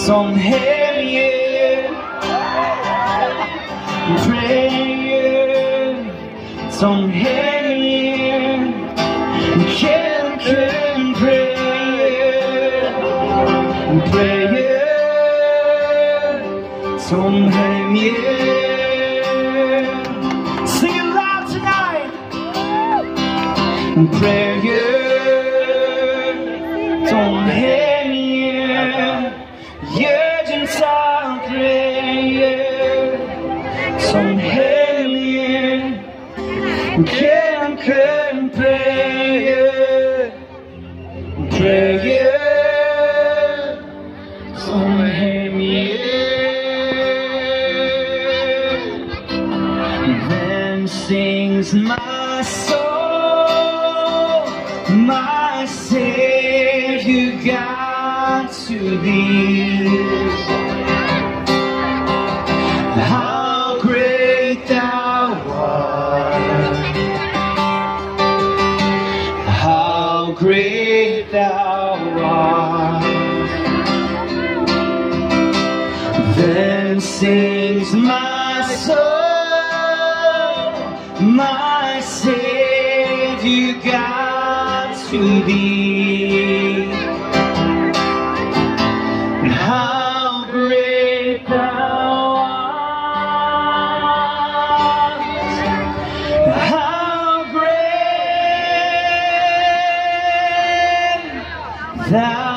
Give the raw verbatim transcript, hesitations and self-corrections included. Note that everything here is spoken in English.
som helgen, prayer, som helgen, can can prayer, prayer, som helgen. Sing it loud tonight. Prayer, som helgen, urgent prayer, som helgen, can can prayer, prayer, som helgen. Then sings my soul, my Savior God, to thee. How great thou art, how great thou art. Then sings my soul, my Savior God, to thee. How great thou art, how great thou